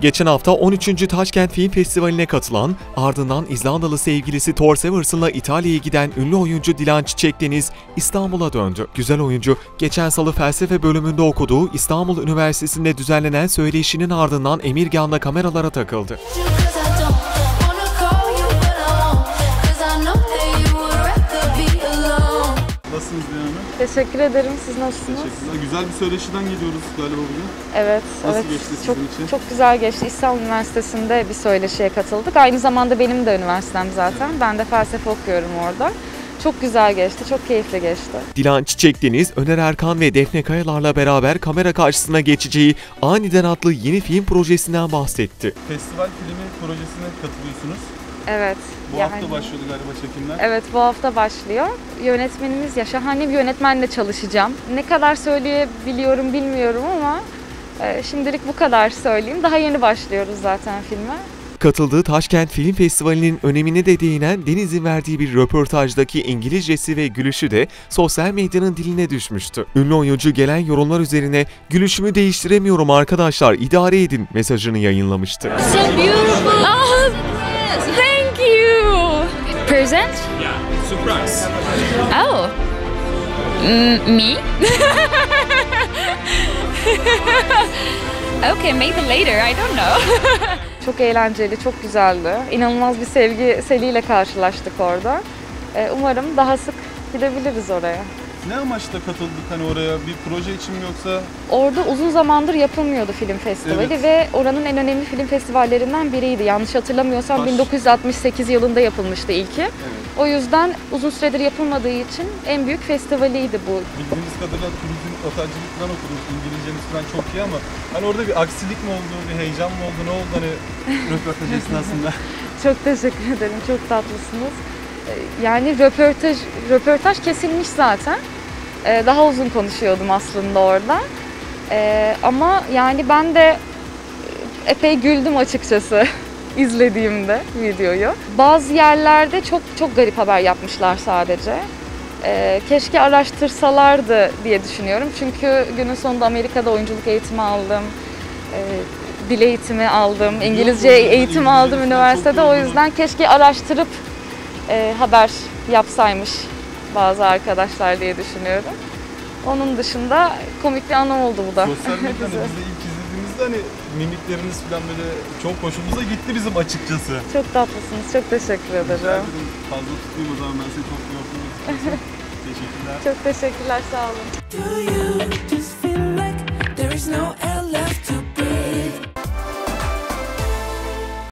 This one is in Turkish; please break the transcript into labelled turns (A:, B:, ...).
A: Geçen hafta 13. Taşkent Film Festivali'ne katılan, ardından İzlandalı sevgilisi Thor Severson'la İtalya'ya giden ünlü oyuncu Dilan Çiçekdeniz İstanbul'a döndü. Güzel oyuncu, geçen salı felsefe bölümünde okuduğu İstanbul Üniversitesi'nde düzenlenen söyleşinin ardından Emirgan'da kameralara takıldı.
B: Nasılsınız Dilan Hanım?
C: Teşekkür ederim. Siz nasılsınız?
B: Teşekkürler. Güzel bir söyleşiden geliyoruz galiba bugün.
C: Evet.
B: Nasıl geçti sizin için?
C: Çok güzel geçti. İstanbul Üniversitesi'nde bir söyleşiye katıldık. Aynı zamanda benim de üniversitem zaten. Ben de felsefe okuyorum orada. Çok güzel geçti, çok keyifli geçti.
A: Dilan Çiçekdeniz, Öner Erkan ve Defne Kayalar'la beraber kamera karşısına geçeceği Aniden adlı yeni film projesinden bahsetti.
B: Festival filmi projesine katılıyorsunuz.
C: Evet.
B: Bu hafta başlıyordu galiba çekimler.
C: Evet, bu hafta başlıyor. Yönetmenimiz şahane bir yönetmenle çalışacağım. Ne kadar söyleyebiliyorum bilmiyorum ama şimdilik bu kadar söyleyeyim. Daha yeni başlıyoruz zaten filme.
A: Katıldığı Taşkent Film Festivali'nin önemine de değinen Deniz'in verdiği bir röportajdaki İngilizcesi ve gülüşü de sosyal medyanın diline düşmüştü. Ünlü oyuncu gelen yorumlar üzerine "Gülüşümü değiştiremiyorum arkadaşlar, idare edin" mesajını yayınlamıştı.
D: So beautiful. Oh, thank you. Present?
E: Yeah, surprise.
D: Oh. Me? Okay, maybe later. I don't know.
C: Çok eğlenceli, çok güzeldi. İnanılmaz bir sevgi seliyle karşılaştık orada. Umarım daha sık gidebiliriz oraya.
B: Ne amaçla katıldık hani oraya? Bir proje için mi yoksa?
C: Orada uzun zamandır yapılmıyordu film festivali
B: Evet.
C: ve oranın en önemli film festivallerinden biriydi. Yanlış hatırlamıyorsam 1968 yılında yapılmıştı ilki.
B: Evet.
C: O yüzden uzun süredir yapılmadığı için en büyük festivaliydi bu.
B: Bildiğiniz kadarıyla turizm, otelcilik falan okudunuz. İngilizceniz falan çok iyi ama hani orada bir aksilik mi oldu, bir heyecan mı oldu, ne oldu hani röportaj esnasında?
C: Çok teşekkür ederim, çok tatlısınız. Yani röportaj kesilmiş zaten. Daha uzun konuşuyordum aslında orada. Ama yani ben de epey güldüm açıkçası izlediğimde videoyu. Bazı yerlerde çok garip haber yapmışlar sadece. Keşke araştırsalardı diye düşünüyorum. Çünkü günün sonunda Amerika'da oyunculuk eğitimi aldım. Dil eğitimi aldım, İngilizce eğitim aldım üniversitede. O yüzden keşke araştırıp haber yapsaymış bazı arkadaşlar diye düşünüyorum. Onun dışında komik bir anı oldu bu da.
B: Sosyal medyada biz de ilk izlediğimizde hani mimikleriniz falan böyle çok hoşumuza gitti bizim açıkçası.
C: Çok tatlısınız, çok teşekkür ederim.
B: Rica ederim. Fazla tutmayayım o zaman, ben seni çok yorgunum açıkçası. Teşekkürler.
C: Çok teşekkürler, sağ olun.
F: Do you just feel like there is no